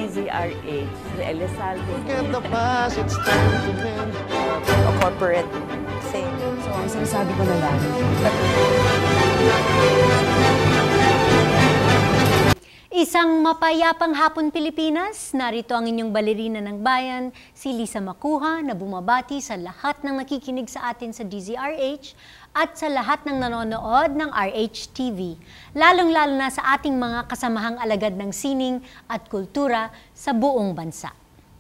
DZRH, the Elizalde. Forget the past, it's time to mend. A corporate thing. So, ang sinasabi ko na lang, Isang mapayapang hapon Pilipinas, narito ang inyong balerina ng bayan, si Lisa Macuja, na bumabati sa lahat ng nakikinig sa atin sa DZRH at sa lahat ng nanonood ng RH-TV, lalong-lalo na sa ating mga kasamahang alagad ng sining at kultura sa buong bansa.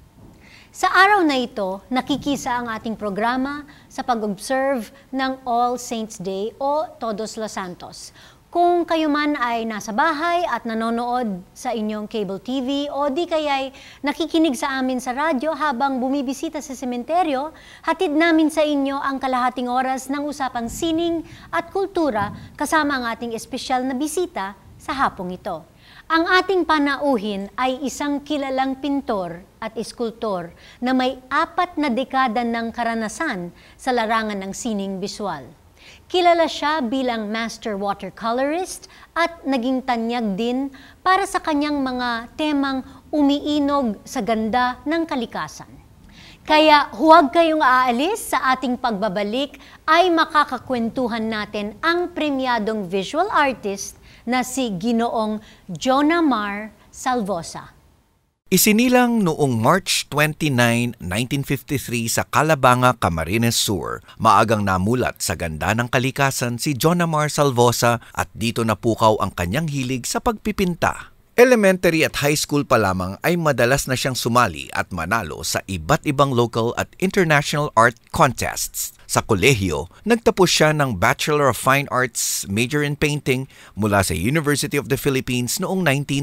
Sa araw na ito, nakikisa ang ating programa sa pag-observe ng All Saints Day o Todos los Santos. Kung kayo man ay nasa bahay at nanonood sa inyong cable TV o di kaya'y nakikinig sa amin sa radyo habang bumibisita sa sementeryo, hatid namin sa inyo ang kalahating oras ng usapang sining at kultura kasama ang ating espesyal na bisita sa hapong ito. Ang ating panauhin ay isang kilalang pintor at eskultor na may 4 na dekada ng karanasan sa larangan ng sining biswal. Kilala siya bilang master watercolorist at naging tanyag din para sa kanyang mga temang umiinog sa ganda ng kalikasan. Kaya huwag kayong aalis, sa ating pagbabalik ay makakakwentuhan natin ang premyadong visual artist na si Ginoong Jonah Mar Salvosa. Isinilang noong March 29, 1953 sa Calabanga, Camarines Sur. Maagang namulat sa ganda ng kalikasan si Jonah Mar Salvosa at dito napukaw ang kanyang hilig sa pagpipinta. Elementary at high school pa lamang ay madalas na siyang sumali at manalo sa iba't ibang local at international art contests. Sa kolehiyo, nagtapos siya ng Bachelor of Fine Arts major in painting mula sa University of the Philippines noong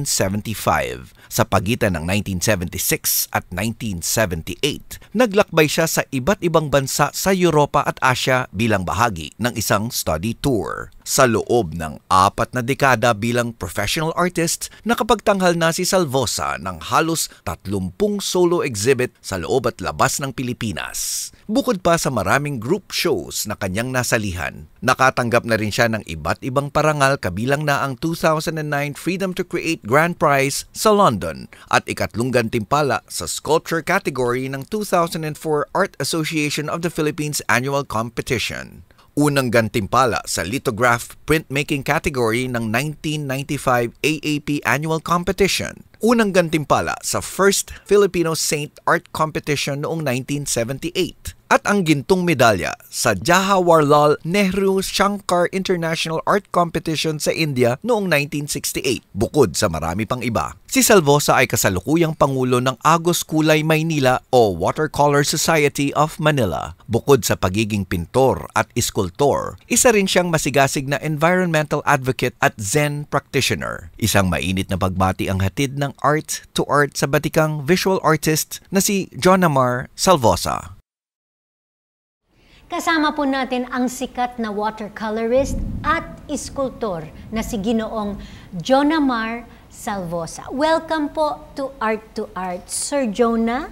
1975. Sa pagitan ng 1976 at 1978, naglakbay siya sa iba't ibang bansa sa Europa at Asia bilang bahagi ng isang study tour. Sa loob ng 4 na dekada bilang professional artist, nakapagtanghal na si Salvosa ng halos 30 solo exhibit sa loob at labas ng Pilipinas. Bukod pa sa maraming group shows na kanyang nasalihan, nakatanggap na rin siya ng iba't ibang parangal kabilang na ang 2009 Freedom to Create Grand Prize sa London at 3 gantimpala sa sculpture category ng 2004 Art Association of the Philippines Annual Competition. Unang gantimpala sa lithograph printmaking category ng 1995 AAP Annual Competition. Unang gantimpala sa First Filipino Saint Art Competition noong 1978. At ang gintong medalya sa Jawaharlal Nehru Shankar International Art Competition sa India noong 1968, bukod sa marami pang iba. Si Salvosa ay kasalukuyang pangulo ng Agos Kulay Maynila o Watercolor Society of Manila. Bukod sa pagiging pintor at eskultor, isa rin siyang masigasig na environmental advocate at Zen practitioner. Isang mainit na pagbati ang hatid ng art to art sa batikang visual artist na si Jonah Mar Salvosa. Kasama po natin ang sikat na watercolorist at eskultor na si Ginoong Jonah Mar Salvosa. Welcome po to Art to Art, Sir Jonah.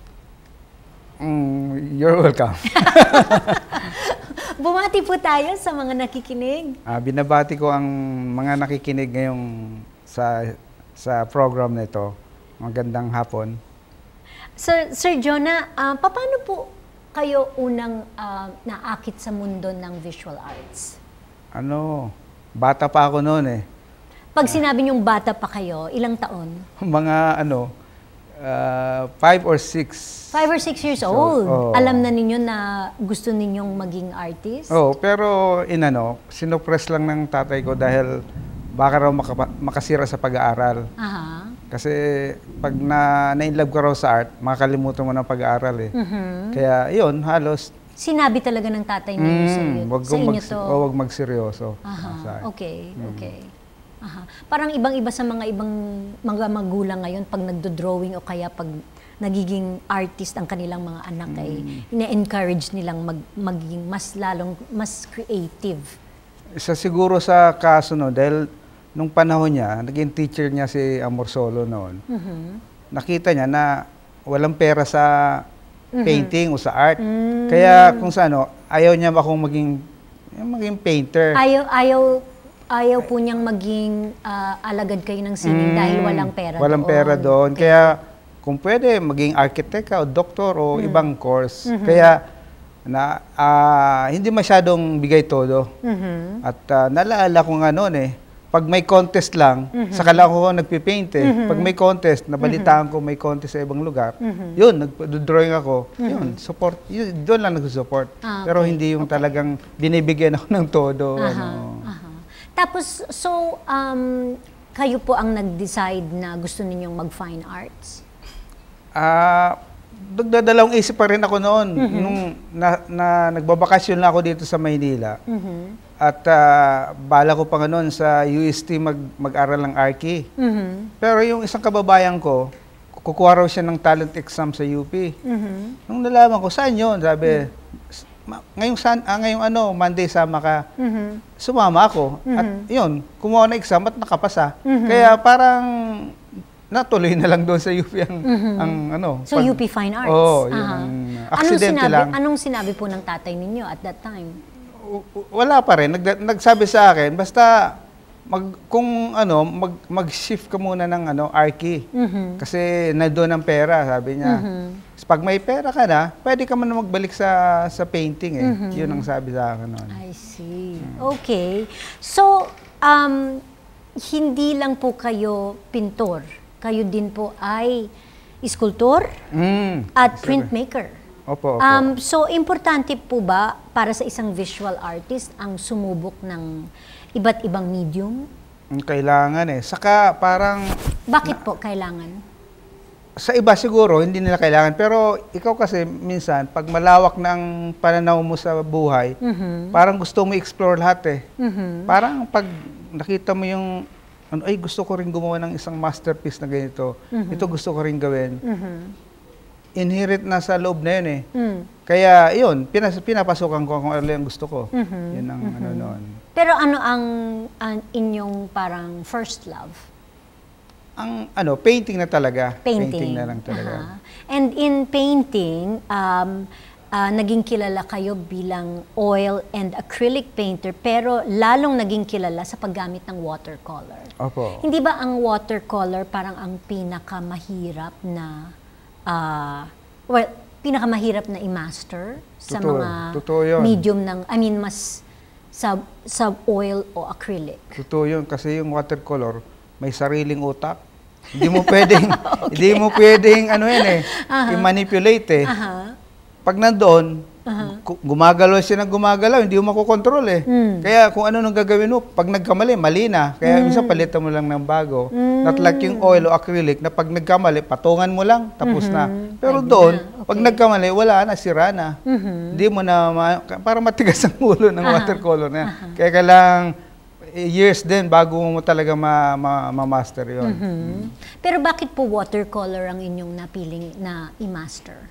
You're welcome. Bumati po tayo sa mga nakikinig. Binabati ko ang mga nakikinig ngayong sa program na ito. Magandang hapon. Sir Jonah, paano po kayo unang naakit sa mundo ng visual arts? Bata pa ako noon eh. Pag sinabi niyong bata pa kayo, ilang taon? Mga 5 or 6. 5 or 6 years old. Alam na ninyo na gusto ninyong maging artist? Pero sinuppress lang ng tatay ko dahil baka raw makasira sa pag-aaral. Kasi pag na-inlove ka raw sa art, makakalimutan mo ng pag-aaral eh. Kaya yun, halos. Sinabi talaga ng tatay ninyo sa inyo to? Huwag magseryoso. Okay. Parang ibang-iba sa mga ibang mga magulang ngayon pag nagdo-drawing o kaya pag nagiging artist ang kanilang mga anak ay ina-encourage nilang maging mas creative. Isa siguro sa kaso dahil nung panahon niya, naging teacher niya si Amor Solo noon. Nakita niya na walang pera sa painting o sa art. Kaya kung sa ayaw niya akong maging painter. ayaw po niyang maging alagad kayo ng sining dahil walang pera doon. Walang pera doon. Kaya kung pwede, maging architect ka o doktor o ibang course. Kaya hindi masyadong bigay todo. At naalala ko nga noon pag may contest lang, saka lang ako nagpipaint Pag may contest, nabalitaan ko may contest sa ibang lugar, yun, nag-drawing ako, yun, support, yun, doon lang nag-support. Pero hindi yung talagang binibigyan ako ng todo. Tapos, so, kayo po ang nag-decide na gusto ninyong mag-fine arts? Nagdadalawang isip pa rin ako noon, nung nagbabakasyon na ako dito sa Maynila. At bala ko pa nga noon sa UST mag-aral ng Archi. Pero yung isang kababayan ko, kukuha raw siya ng talent exam sa UP. Nung nalaman ko, saan yun? Sabi, ngayong Monday sama ka. Sumama ako. At yun, kumuha na exam at nakapasa. Kaya parang natuloy na lang doon sa UP ang So UP Fine Arts? Oo, yun. Aksidente lang. Anong sinabi po ng tatay ninyo at that time? Wala pa rin. Nagsabi sa akin, basta mag-shift ka muna ng Archi. Kasi nandoon ang pera, sabi niya. Pag may pera ka na, pwede ka man magbalik sa painting Yun ang sabi sa akin noon. I see. Okay. So, hindi lang po kayo pintor. Kayo din po ay iskultor at printmaker. Opo. So, importante po ba para sa isang visual artist ang sumubok ng iba't ibang medium? Kailangan Saka parang... Bakit po kailangan? Sa iba siguro, hindi nila kailangan. Pero ikaw kasi minsan, pag malawak ng pananaw mo sa buhay, parang gusto mo explore lahat Parang pag nakita mo yung... ay, gusto ko rin gumawa ng isang masterpiece na ganito. Ito gusto ko rin gawin. Inherent na sa loob na yun Kaya yun, pinapasukan ko kung ano yung gusto ko. Yun ang noon. Pero ano ang inyong parang first love? Ang painting na talaga. Painting na lang talaga. And in painting, naging kilala kayo bilang oil and acrylic painter, pero lalong naging kilala sa paggamit ng watercolor. Opo. Hindi ba ang watercolor parang ang pinakamahirap na pinakamahirap na i-master sa mga medium ng, mas sa oil o acrylic? Totoo yun, kasi yung watercolor, may sariling utak. Hindi mo pwedeng, hindi mo pwedeng, i-manipulate Pag nandoon, gumagalaw siya ng gumagalaw, hindi mo makokontrol Kaya kung ano nang gagawin mo, pag nagkamali, mali na. Kaya minsan palitan mo lang ng bago. Not like yung oil o acrylic na pag nagkamali, patungan mo lang, tapos na. Pero doon, pag nagkamali, wala na, sira na. Hindi mo na, para matigas ang ulo ng watercolor na. Kaya kailangang years din bago mo talaga ma-master yun. Pero bakit po watercolor ang inyong napiling na i-master?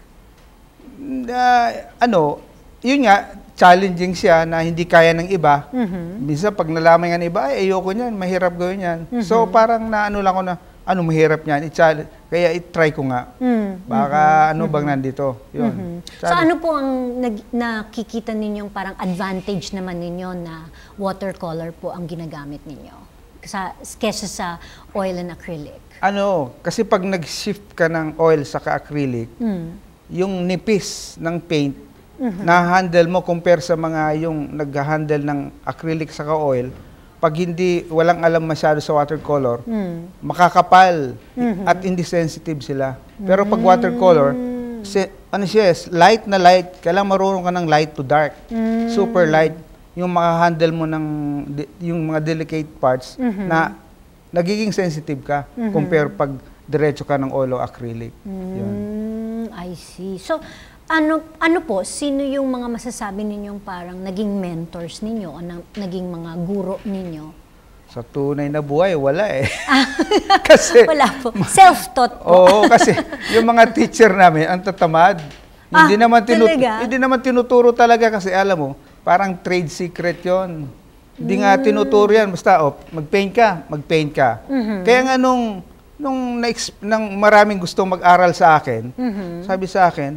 Yun nga, challenging siya na hindi kaya ng iba. Minsan pag nalaman nga ng iba, ayoko niyan, mahirap gawin yan. So parang lang ko na, mahirap niyan, kaya i-try ko nga. Baka bang nandito. Yun. So ano po ang nakikita ninyong parang advantage naman ninyo na watercolor po ang ginagamit ninyo? Kesa sa oil and acrylic? Kasi pag nag-shift ka ng oil sa acrylic, yung nipis ng paint, na-handle mo compare sa mga yung nag-handle ng acrylic sa oil, pag walang alam masyado sa watercolor, makakapal at hindi sensitive sila. Pero pag watercolor, light na light, kailangan marunong ka ng light to dark. Super light, yung makahandle mo ng yung mga delicate parts na nagiging sensitive ka compare pag diretso ka ng oil o acrylic. Yun. I see. So, ano po, sino yung mga masasabi ninyong parang naging mentors ninyo o naging mga guro ninyo? Sa tunay na buhay, wala Kasi, wala po. Self-taught po. Oo, kasi yung mga teacher namin, ang tatamad. Hindi naman tinuturo talaga kasi alam mo, parang trade secret yon. Hindi nga tinuturo yan. Basta, mag-paint ka. Kaya nga nung maraming gusto mag-aral sa akin, sabi sa akin,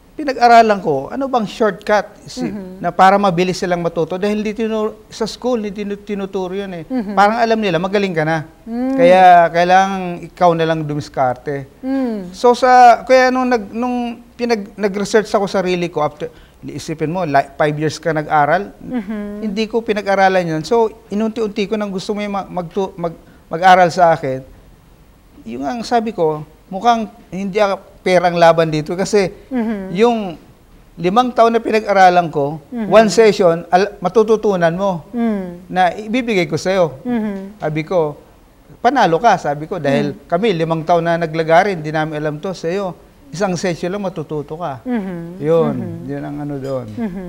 pinag-aralan ko, ano bang shortcut na para mabilis silang matuto dahil sa school hindi tinuturo yun eh. Parang alam nila magaling ka na. Kaya kailangan ikaw na lang dumiskarte. So kaya nung nag-research ako sarili ko after isipin mo 5 years ka nag-aral, hindi ko pinag-aralan yun. So inunti-unti ko nang gusto mo mag-aral sa akin. Yung ang sabi ko, mukhang hindi ako perang laban dito kasi yung 5 taon na pinag-aralan ko, one session, matututunan mo na ibibigay ko sa'yo. Sabi ko, panalo ka, sabi ko, dahil kami 5 taon na naglagarin, hindi namin alam to sa'yo. Isang session lang matututo ka. Yun ang ano doon.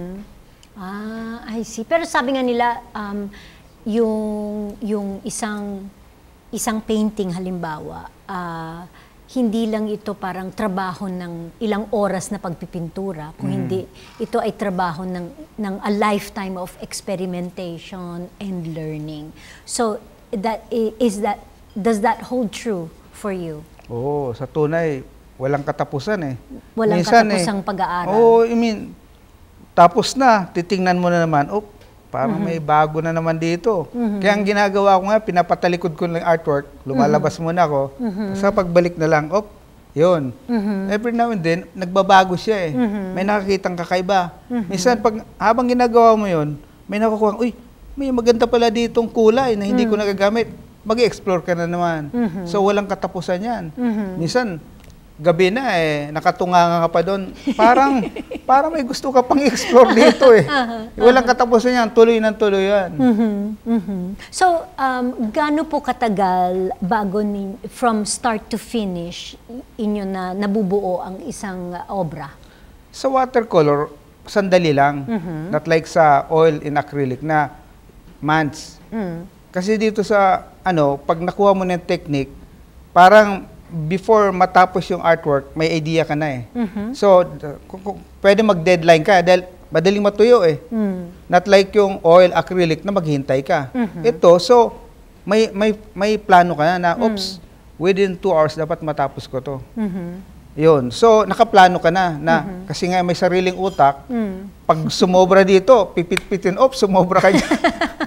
I see. Pero sabi nga nila, yung isang painting halimbawa, hindi lang ito parang trabaho ng ilang oras na pagpipintura, kung hindi, ito ay trabaho ng a lifetime of experimentation and learning. So, does that hold true for you? Oo, sa tunay, walang katapusan eh. Walang katapusang pag-aaral. Oo, tapos na, titingnan mo na naman, parang may bago na naman dito. Kaya ang ginagawa ko nga, pinapatalikod ko ng artwork, lumalabas muna ako, sa pagbalik na lang, yun. Every now and then, nagbabago siya eh. May nakakitang kakaiba. Minsan, habang ginagawa mo yun, may nakukuha, may maganda pala ditong kulay na hindi ko nagagamit. Mag-i-explore ka na naman. So, walang katapusan yan. Minsan, gabi na nakatunga ka pa doon. Parang may gusto ka pang i-explore dito eh. Walang katapusan yan, tuloy ng tuloy yan. So, gaano po katagal bago from start to finish inyo na nabubuo ang isang obra? Sa watercolor, sandali lang. Not like sa oil in acrylic na months. Kasi dito sa, pag nakuha mo ng technique, parang before matapos yung artwork, may idea ka na eh. So, pwede mag-deadline ka dahil madaling matuyo eh. Not like yung oil acrylic na maghintay ka. Ito, so, may plano ka na, within 2 hours dapat matapos ko to. Yun. So, nakaplano ka na kasi nga may sariling utak, pag sumobra dito, pipit-pitin, sumobra ka dyan.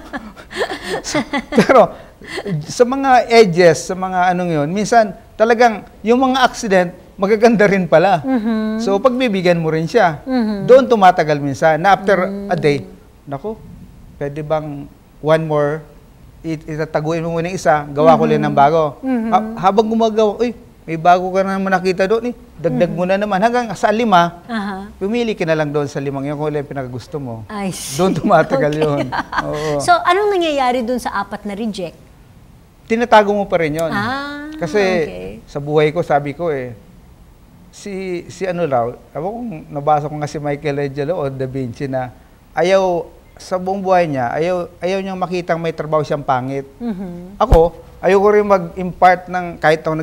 Pero, sa mga edges, sa mga yun, minsan, talagang yung mga accident, magaganda rin pala. So, pagbibigyan mo rin siya. Doon tumatagal minsan. Na after a day, naku, pwede bang one more, itataguin mo muna yung isa, gawa ko rin ng bago. Habang gumagawa, may bago ka na naman nakita doon, dagdag mo na naman. Hanggang sa 5, pumili ka na lang doon sa 5 yung kung yung pinakagusto mo. Doon tumatagal yun. Oo. So, anong nangyayari doon sa 4 na reject? Tinatago mo pa rin yun. Kasi sa buhay ko, sabi ko si kung nabasa ko nga si Michelangelo o Da Vinci na sa buong buhay niya, ayaw niyang makitang may trabaho siyang pangit. Ako, ayoko rin mag-impart ng, kahit ako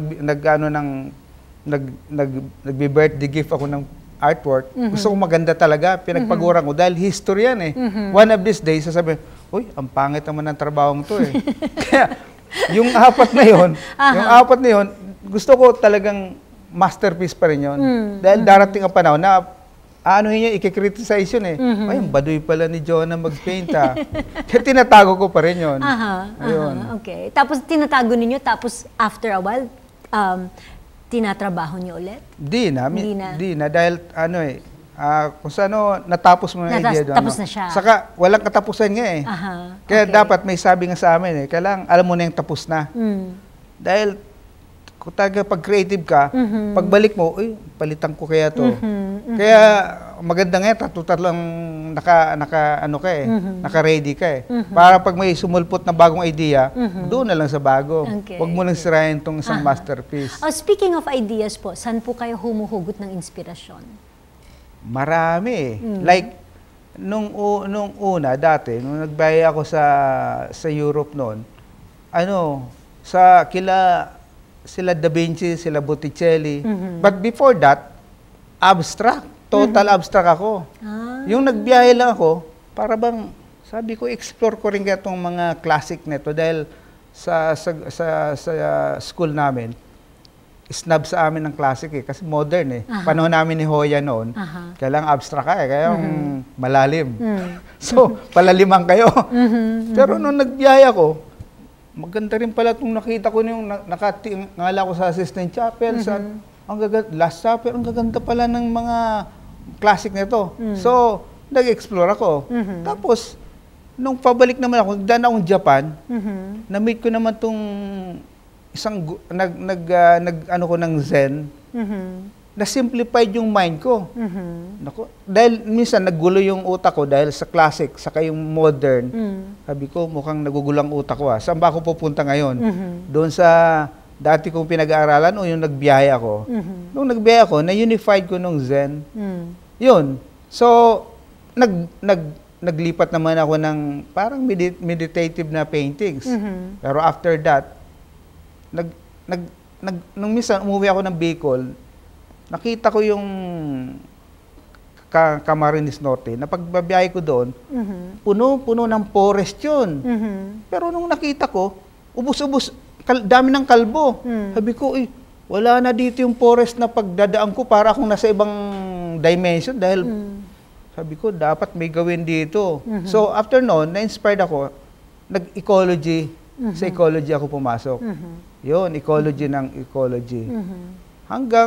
nagbe-birthday gift ako ng artwork, gusto ko maganda talaga, pinagpaguran ko dahil history yan eh. One of these days, sasabihin, ang pangit naman ng trabahong to eh. Kaya, yung 4 na yun, gusto ko talagang masterpiece pa rin yun. Dahil darating ang panahon na i-criticize yun eh. Ang baduy pala ni Jonah mag-paint Kaya tinatago ko pa rin yun. Okay. Tapos tinatago ninyo, tapos after a while, tinatrabaho niyo ulit? Di na. Dahil kung saan natapos mo na idea doon. Tapos na siya. Saka walang katapusan nga eh. Kaya dapat may sabi nga sa amin kailangan alam mo na yung tapos na. Dahil kung talaga pag creative ka, pagbalik mo, palitan ko kaya to. Kaya maganda nga tatlo-tatlo naka-ready ka eh. Para pag may sumulpot na bagong idea, doon na lang sa bago. Huwag mo lang sirahin tong isang masterpiece. Speaking of ideas po, saan po kayo humuhugot ng inspirasyon? Marami. Like, nung una, dati, nung nagbayay ako sa Europe noon, sila Da Vinci, sila Botticelli. But before that, abstract. Total abstract ako. Yung nagbiyahe lang ako, para bang, sabi ko, explore ko rin itong mga classic nito dahil sa school namin, snub sa amin ng classic kasi modern Panahon namin ni Hoya noon, kailangan abstract ka kaya malalim. So, palaliman kayo. Pero nung nagbiyaya ko, maganda rin pala itong nakita ko yung ngala ko sa Sistine Chapel, Last Supper, ang gaganda pala ng mga classic nito. So, nag-explore ako. Tapos, nung pabalik naman ako, nagdaan akong Japan, na-meet ko naman itong isang ano ko ng Zen, na-simplified yung mind ko. Naku, dahil minsan naggulo yung utak ko dahil sa classic, saka yung modern. Sabi ko, mukhang nagugulang utak ko Saan ba ako pupunta ngayon? Doon sa dati kong pinag-aaralan o yung nagbiyaya ako? Nung nagbiyaya ako, na-unified ko nung Zen. Yun. So, naglipat naman ako ng parang meditative na paintings. Pero after that, nung minsan umuwi ako ng Bicol, nakita ko yung Camarines Norte, na pagbabiyahe ko doon, puno ng forest yun. Pero nung nakita ko, ubus-ubus, dami ng kalbo. Sabi ko, wala na dito yung forest na pagdadaan ko, para akong nasa ibang dimension dahil sabi ko, dapat may gawin dito. So after noon, na-inspired ako, nag-ecology, sa ecology ako pumasok. Yun, ecology ng ecology. Hanggang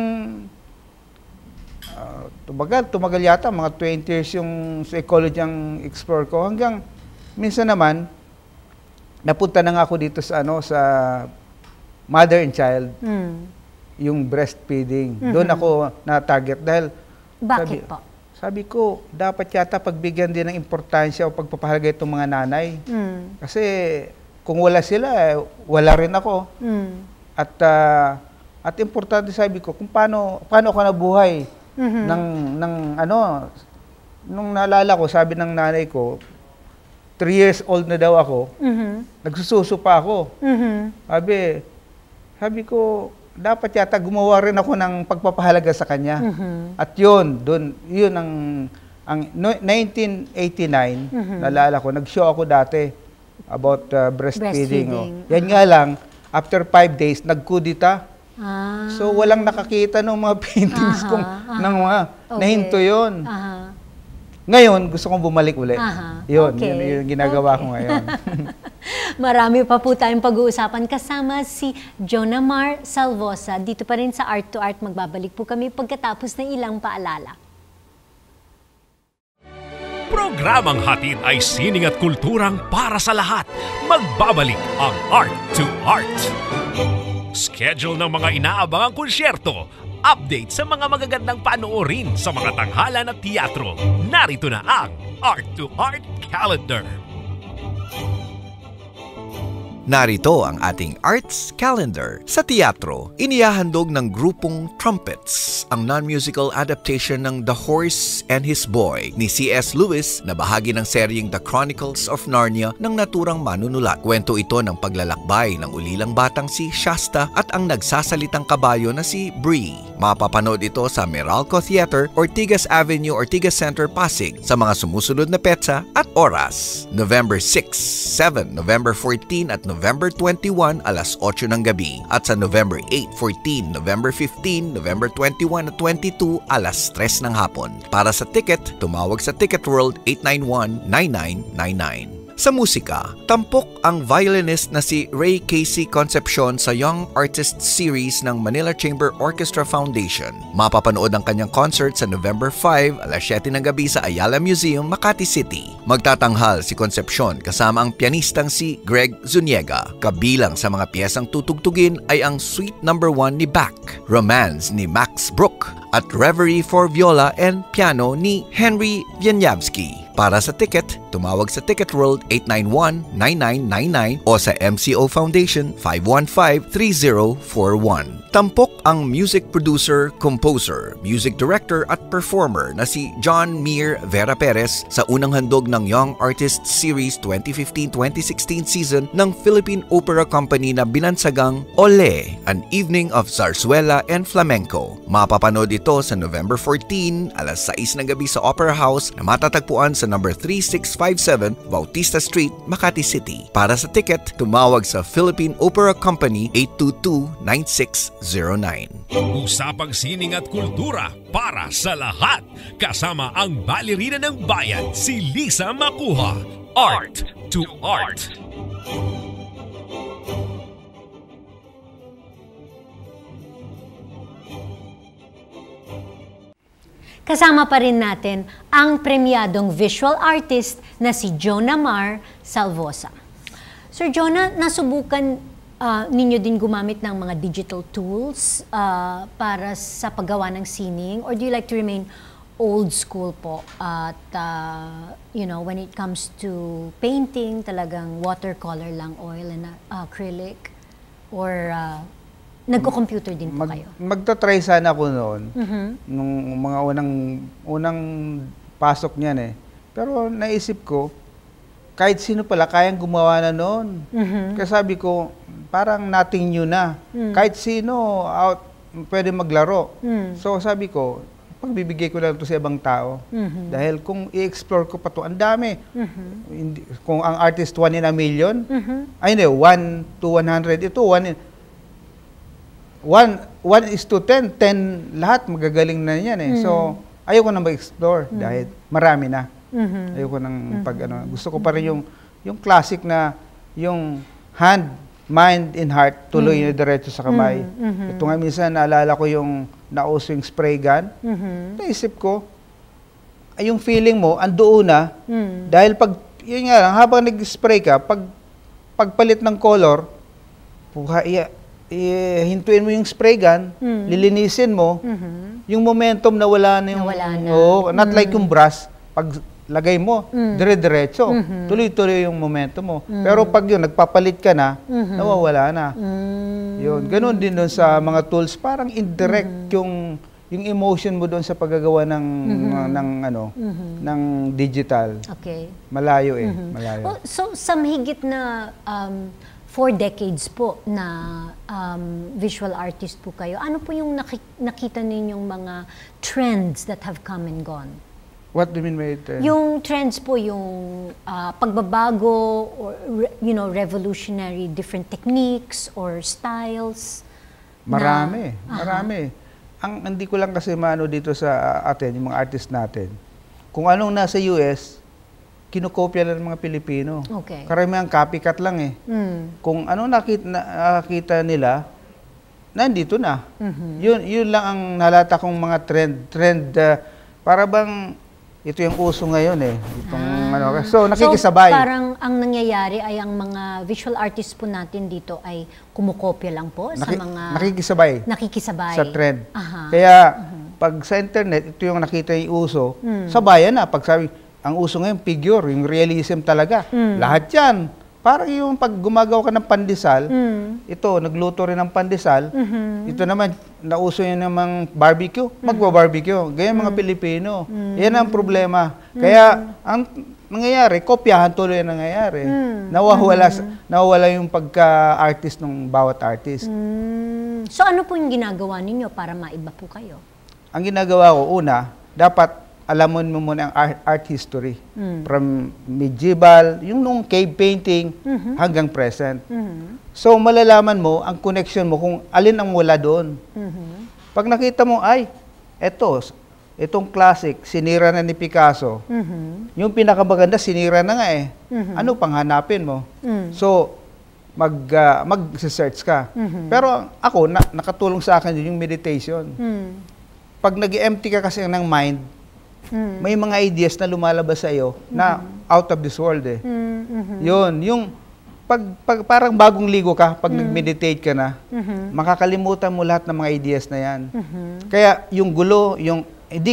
tumagal yata, mga 20 years yung sa ecology ang explore ko. Hanggang minsan naman, napunta na nga ako dito sa sa mother and child. Yung breastfeeding. Doon ako na-target dahil Bakit po? Sabi ko, dapat yata pagbigyan din ng importansya o pagpapahalaga itong mga nanay. Kasi kung wala sila, wala rin ako. At importante sabi ko, kung paano ako nabuhay nung naalala ko, sabi ng nanay ko, 3 years old na daw ako, nagsususo pa ako. Sabi ko, dapat yata gumawa rin ako ng pagpapahalaga sa kanya. At yun ang 1989, naalala ko, nag-show ako dati about breastfeeding. Yan nga lang, after 5 days, nagkudita. So, walang nakakita ng mga paintings kong ng mga nahinto yun. Ngayon, gusto kong bumalik ulit. Yun yung ginagawa ko ngayon. Marami pa po tayong pag-uusapan kasama si Jonamar Salvosa. Dito pa rin sa Art to Art, magbabalik po kami pagkatapos ng ilang paalala. Programang hatid ay sining at kulturang para sa lahat. Magbabalik ang Art to Art. Schedule ng mga inaabangang konsyerto, update sa mga magagandang panoorin sa mga tanghalan at teatro. Narito na ang Art to Art Calendar. Narito ang ating Arts Calendar. Sa teatro, inihahandog ng grupong Trumpets ang non-musical adaptation ng The Horse and His Boy ni C.S. Lewis na bahagi ng seryeng The Chronicles of Narnia ng naturang manunulat. Kwento ito ng paglalakbay ng ulilang batang si Shasta at ang nagsasalitang kabayo na si Bree. Mapapanood ito sa Meralco Theater, Ortigas Avenue, Ortigas Center, Pasig sa mga sumusunod na petsa at oras. November 6, 7, November 14 at November 21 alas 8 ng gabi at sa November 8, 14, November 15, November 21 at 22 alas 3 ng hapon. Para sa ticket, tumawag sa Ticket World 891-9999. Sa musika, tampok ang violinist na si Ray Casey Concepcion sa Young Artist Series ng Manila Chamber Orchestra Foundation. Mapapanood ang kanyang concert sa November 5, alas 7 ng gabi sa Ayala Museum, Makati City. Magtatanghal si Concepcion kasama ang pianistang si Greg Zuniega. Kabilang sa mga piyesang tutugtugin ay ang Suite No. 1 ni Bach, Romance ni Max Bruch, at Reverie for Viola and Piano ni Henry Wieniawski. Para sa ticket, tumawag sa Ticket World 891-9999 o sa MCO Foundation 515-3041. Tampok ang music producer, composer, music director at performer na si John Mir Vera Perez sa unang handog ng Young Artist Series 2015-2016 season ng Philippine Opera Company na binansagang Ole, An Evening of Zarzuela and Flamenco. Mapapanood ito sa November 14, alas 6 ng gabi sa Opera House na matatagpuan sa number 3657 Bautista Street, Makati City. Para sa ticket, tumawag sa Philippine Opera Company 822-9600. Usapang sining at kultura para sa lahat. Kasama ang balerina ng bayan, si Lisa Makuha. Art to Art. Kasama pa rin natin ang premyadong visual artist na si Jonah Mar Salvosa. Sir Jonah, nasubukan ninyo din gumamit ng mga digital tools para sa paggawa ng sining, or do you like to remain old school po at you know, when it comes to painting, talagang watercolor lang, oil and acrylic, or nagko-computer din po kayo? Magta-try sana ako noon, nung mga unang pasok niyan eh. Pero naisip ko, kahit sino pala kayang gumawa na noon. Kasi sabi ko, parang nothing new na. Kahit sino pwede maglaro. So sabi ko, pagbibigay ko lang ito sa ibang tao. Dahil kung i-explore ko pa ito, ang dami. Kung ang artist 1 in a million, ay hindi, 1 to 100, ito 1:10, 10 lahat magagaling na yan eh. So, ayoko na mag-explore dahil marami na. Ayoko nang gusto ko pa rin yung classic na yung hand, mind, and heart, tuloy na diretso sa kamay. Ito nga minsan naalala ko yung nauso yung spray gun. Naisip ko, ay yung feeling mo, andoon na, dahil yun nga lang, habang nag-spray ka, pagpalit ng color, hintuin mo yung spray gun, lilinisin mo, yung momentum nawala na yung... not like yung brush, pag lagay mo, dire-diretso, tuloy-tuloy yung momentum mo. Pero pag yun, nagpapalit ka na, nawawala na. Yun, ganun din doon sa mga tools, parang indirect yung emotion mo doon sa paggagawa ng digital. Okay. Malayo eh, malayo. Well, so, sa mahigit na 4 decades po na visual artist po kayo, ano po yung nakita ninyong mga trends that have come and gone? What do you mean by trends? Yung trends po, yung pagbabago, or you know, revolutionary different techniques or styles. Marami. Ang hindi ko lang kasi maano dito sa atin, yung mga artist natin, kung anong nasa US, kinokopya lang ng mga Pilipino. Okay. Karamihan copycat lang eh. Kung ano nakita nila, nandito na. Yun lang ang nalata kong mga trend. Para bang ito yung uso ngayon eh. So nakikisabay. So parang ang nangyayari ay ang mga visual artists po natin dito ay kumukopya lang po sa mga... Nakikisabay. Sa trend. Kaya pag sa internet, ito yung nakita yung uso, sabayan na. Pag sabi, ang uso ngayon, figure, yung realism talaga. Lahat yan. Parang yung pag gumagawa ka ng pandesal, ito, nagluto rin ng pandesal, ito naman, nauso yun namang barbecue, magwa-barbecue. Ganyan mga Pilipino. Yan ang problema. Kaya, ang nangyayari, kopyahan tuloy ang nangyayari. Nawawala yung pagka-artist ng bawat artist. So ano po yung ginagawa ninyo para maiba po kayo? Ang ginagawa ko, una, dapat alamon mo muna ang art history. From medieval, yung nung cave painting, hanggang present. So, malalaman mo ang connection mo kung alin ang wala doon. Pag nakita mo, ay, itong classic, sinira na ni Picasso. Yung pinakamaganda, sinira na nga eh. Ano pang hanapin mo? So, mag-search ka. Pero ako, nakatulong sa akin yung meditation. Pag nag-empty ka kasi ng mind, may mga ideas na lumalabas sa iyo na out of this world eh. Yun, yung parang bagong ligo ka pag nag-meditate ka na, makakalimutan mo lahat ng mga ideas na yan. Kaya yung gulo, yung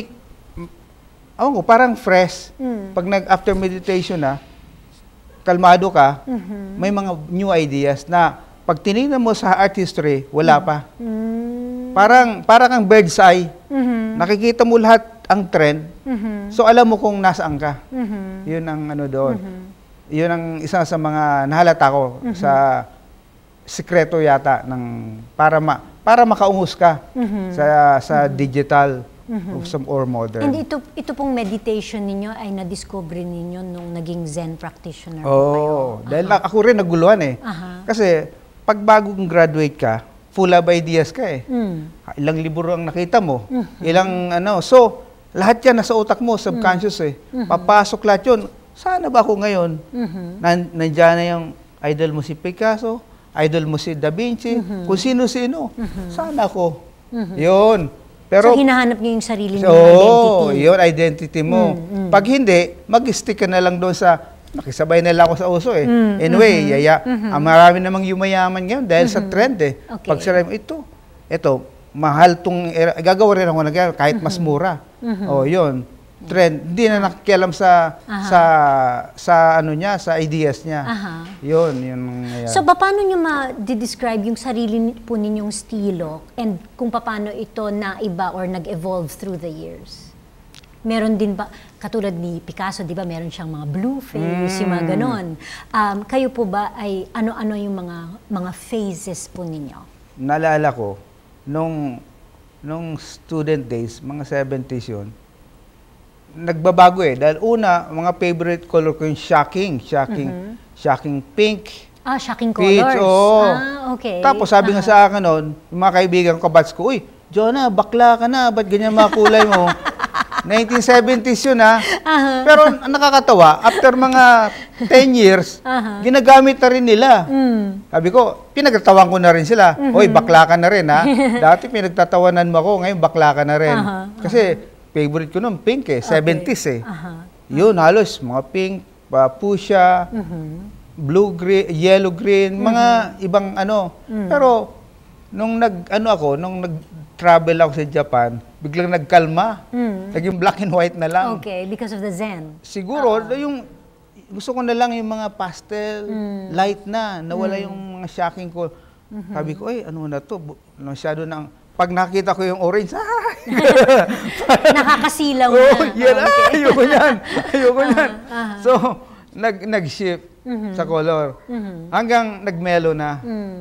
parang fresh. Pag after meditation na, kalmado ka, may mga new ideas na pag tinignan mo sa art history, wala pa. Parang ang bird's eye. Nakikita mo lahat ang trend. So alam mo kung nasaan ka. Yun ang doon. Yun ang isa sa mga nahalata ko sa sikreto yata ng para makaungus ka sa digital or modern. And ito pong meditation ninyo ay na-discover ninyo nung naging Zen practitioner po kayo? Dahil ako rin naguluhan eh. Kasi pag bagong graduate ka, full of ideas ka eh. Ilang libro ang nakita mo, ilang ano. So, lahat yan nasa utak mo, subconscious eh. Papasok lahat yun. Sana ba ako ngayon? Nandiyan na yung idol mo si Picasso, idol mo si Da Vinci, kung sino-sino. Sana ako. Yun. Pero, so, hinahanap niyo yung sarili niyo identity. Yun, identity mo. Pag hindi, mag-stick ka na lang doon sa, nakisabay na lang ako sa uso eh. Anyway, marami namang yumayaman ngayon dahil sa trend eh. Okay. Pag sila, ito, mahal tong, gagawa rin ako na kahit mas mura. Yun. Trend. Hindi na nakikialam sa ano niya, sa ideas niya. Yun nangyayari. So, paano niyo ma-describe yung sarili po ninyong estilo and kung paano ito naiba or nag-evolve through the years? Meron din ba, katulad ni Picasso, di ba, meron siyang mga blue face, yung mga ganon. Kayo po ba ay ano-ano yung mga phases po ninyo? Naalala ko, nung student days, mga 70s yun, nagbabago eh. Dahil una, mga favorite color ko yung shocking pink. Shocking peach, colors. Okay. Tapos sabi nga sa akin noon, yung mga kaibigan ko, bats ko, uy, Jonah, bakla ka na, ba't ganyan mga kulay mo? 1970s yun Pero nakakatawa, after mga 10 years, ginagamit na rin nila. Sabi ko, pinagtatawan ko na rin sila. Oy, bakla ka na rin Dati pinagtatawanan mo ako, ngayon bakla ka na rin. Kasi favorite ko nun, pink eh, 70s eh. Yun, halos mga pink, fuchsia, blue, green, yellow, green, mga ibang ano. Pero nung nag-travel ako sa Japan, biglang nagkalma. Naging black and white na lang. Okay, because of the Zen. Siguro, yung gusto ko na lang yung mga pastel, light na, nawala yung mga shocking ko. Sabi ko, ay, ano na to? Masyado nang, pag nakita ko yung orange, nakakasilaw na. Yan, ayoko yan. So, nag-shift sa color. Hanggang nagmelo na.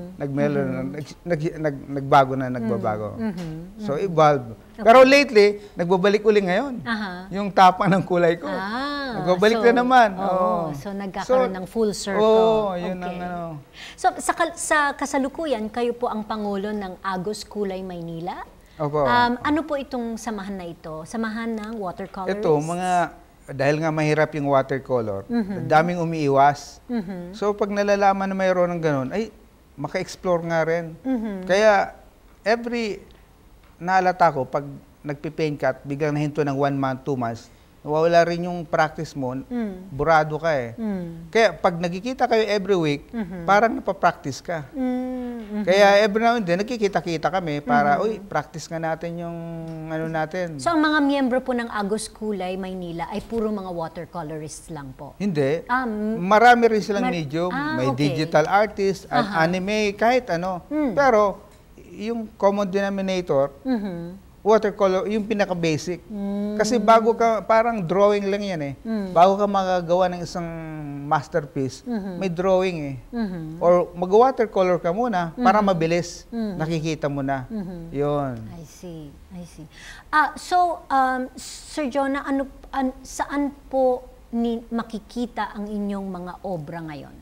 Nagbago na, nagbabago. So, evolve. Pero lately, nagbabalik uli ngayon. Yung tapang ng kulay ko. Nagbabalik na naman. So, nagkakaroon ng full circle. Yun ang ano. So, sa kasalukuyan, kayo po ang Pangulo ng Agos Kulay Maynila. Opo. Ano po itong samahan na ito? Samahan ng watercolorists? Ito, dahil nga mahirap yung watercolor, daming umiiwas. So, pag nalalaman na mayroon ng ganun, ay, maka-explore nga rin. Kaya, naalata ko, pag nagpipaint ka at biglang nahinto ng 1 month, 2 months, nawawala rin yung practice mo, burado ka eh. Kaya pag nagkikita kayo every week, parang napapractice ka. Kaya every now and then, nagkikita-kita kami para, uy, practice nga natin yung ano natin. So, ang mga miyembro po ng Agos Kulay Maynila ay puro mga watercolorists lang po? Hindi. Marami rin silang medium. May okay. digital artist, anime, kahit ano. Pero, yung common denominator, watercolor, yung pinaka-basic. Kasi bago ka, parang drawing lang yan eh. Bago ka magagawa ng isang masterpiece, may drawing eh. Or mag-watercolor ka muna para mabilis. Nakikita mo na. Yun. I see. So, Sir Jonah, saan po makikita ang inyong mga obra ngayon?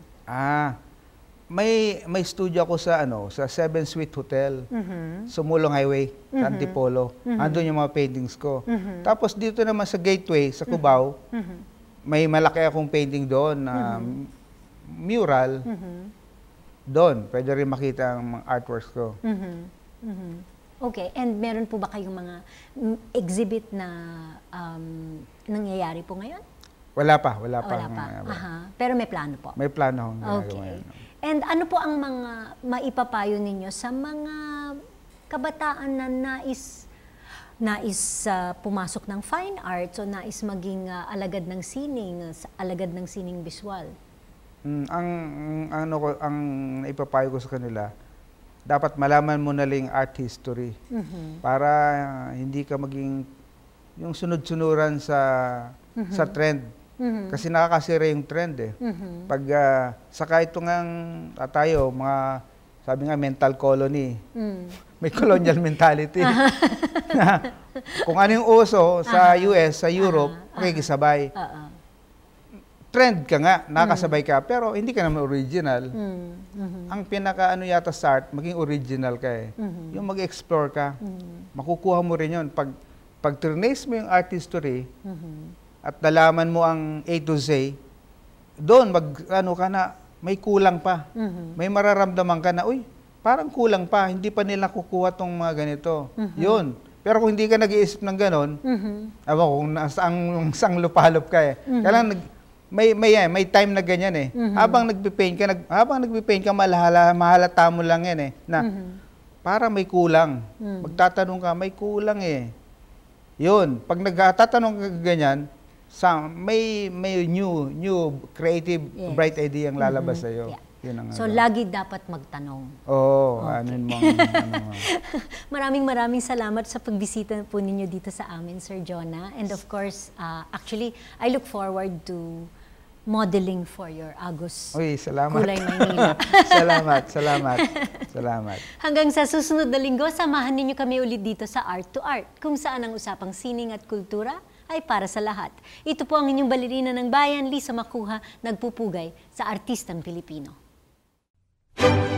May studio ako sa sa 7 Suite Hotel, Sumulong Highway, sa Antipolo. Andun yung mga paintings ko. Tapos dito naman sa Gateway, sa Cubao, may malaki akong painting doon na mural. Doon, pwede rin makita ang mga artworks ko. Okay, and meron po ba kayong mga exhibit na nangyayari po ngayon? Wala pa. Pero may plano po? May plano akong ginagawa. Okay. And ano po ang mga maipapayo ninyo sa mga kabataan na nais pumasok ng fine arts o nais maging alagad ng sining visual? Ang naipapayo ko sa kanila, dapat malaman mo na lang art history para hindi ka maging yung sunod-sunuran sa trend. Kasi nakakasira yung trend eh. Pag saka ito ngang tayo, sabi nga mental colony, may colonial mentality. Kung ano yung uso sa US, sa Europe, makikisabay. trend ka nga, nakasabay ka, pero hindi ka naman original. Ang pinaka-ano yata sa art, maging original ka eh. Yung mag-explore ka, makukuha mo rin yun. Pag trace mo yung art history, at nalaman mo ang A to Z, doon ano ka na, may kulang pa. May mararamdaman ka na, uy, parang kulang pa, hindi pa nila kukuha tong mga ganito. Yun. Pero kung hindi ka nag-iisip ng ganon, ewan ko kung saang lupalop ka eh. Kailangan may time na ganyan eh. Habang nagpe-paint ka, mahalata mo lang yan eh. Na, para may kulang. Magtatanong ka, may kulang eh. Yun. Pag nagtatanong ka ganyan, may new creative, bright idea ang lalabas sa'yo. Yeah. Yun ang So, lagi dapat magtanong. Oo. Okay. Maraming salamat sa pagbisita po ninyo dito sa amin, Sir Jonah. And of course, actually, I look forward to modeling for your Agus Kulay Maynila. Salamat. Hanggang sa susunod na linggo, samahan ninyo kami ulit dito sa Art to Art, kung saan ang usapang sining at kultura ay para sa lahat. Ito po ang inyong balerina ng bayan, Lisa Macuja, nagpupugay sa artistang Pilipino.